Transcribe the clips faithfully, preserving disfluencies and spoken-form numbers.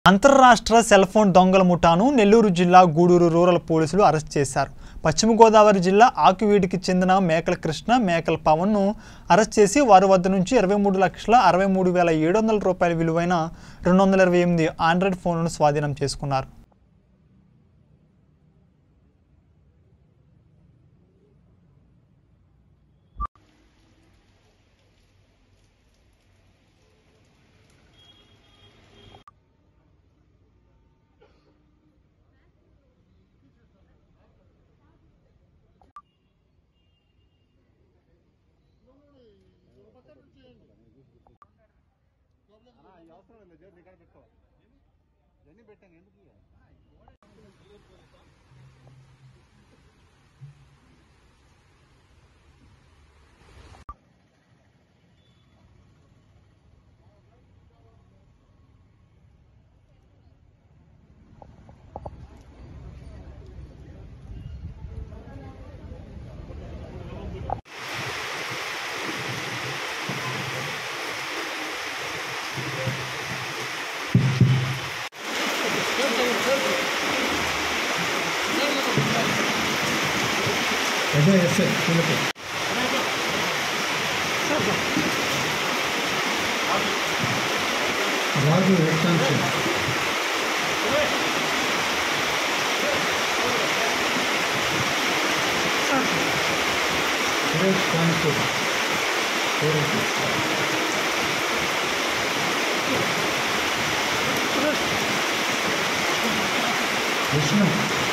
అంతర్రాష్ట్ర cell phone దొంగల ముఠాను నెల్లూరు జిల్లా గూడూరు రూరల్ పోలీసులు అరెస్ట్ చేశారు. పశ్చిమ గోదావరి జిల్లా ఆకువీడికి చెందిన మేకల కృష్ణ, మేకల పవన్ను అరెస్ట్ చేసి వారి వద్ద నుంచి ఇరవై మూడు లక్షల అరవై మూడు వేల ఏడు వందల రూపాయల విలువైన రెండు వందల ఇరవై ఎనిమిది ఆండ్రాయిడ్ ఫోన్లను స్వాధీనం చేసుకున్నారు. Ada aset kenapa? Raju extension. Fresh transport. Krishna.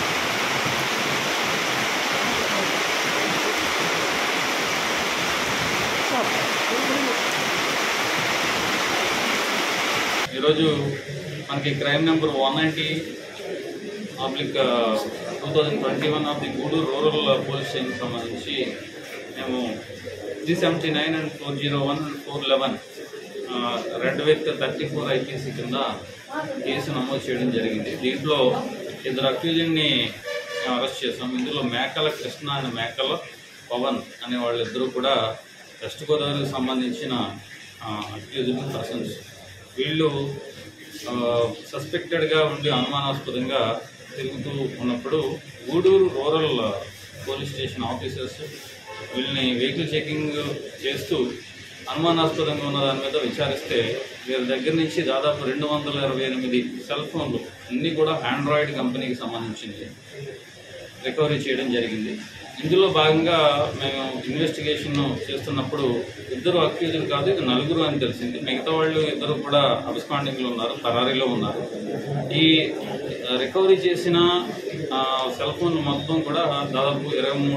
ఈరోజు మనకి crime number one ninety oblique two thousand twenty one of the Gudur rural police స్టేషన్కి సంబంధించి మేము three seventy nine and four zero one and four eleven read with thirty four IPC కింద case నమోదు చేయడం జరిగింది. దీంట్లో ఇద్దరు అక్యూజన్ని అరెస్ట్ చేసాం. ఇందులో మేకల కృష్ణ అండ్ మేకల పవన్ అనే వాళ్ళిద్దరూ కూడా వెస్ట్ గోదావరికి సంబంధించిన అక్యూజ్డ్ పర్సన్స్. వీళ్ళు సస్పెక్టెడ్గా ఉండి అనుమానాస్పదంగా తిరుగుతూ ఉన్నప్పుడు Gudur rural police station officers వీళ్ళని వెహికల్ చెకింగ్ చేస్తూ అనుమానాస్పదంగా ఉన్న దాని మీద విచారిస్తే వీరి దగ్గర నుంచి దాదాపు రెండు వందల ఇరవై ఎనిమిది సెల్ ఫోన్లు అన్నీ కూడా ఆండ్రాయిడ్ కంపెనీకి సంబంధించింది రికవరీ చేయడం జరిగింది. ఇందులో భాగంగా మేము ఇన్వెస్టిగేషన్ చేస్తున్నప్పుడు ఇద్దరు అక్యూజ్డ్ కాదు, ఇది నలుగురు అని తెలిసింది. మిగతా వాళ్ళు ఇద్దరు కూడా అబ్స్కాండింగ్లో ఉన్నారు, పరారీలో ఉన్నారు. ఈ రికవరీ చేసిన సెల్ ఫోన్ మొత్తం కూడా దాదాపు ఇరవై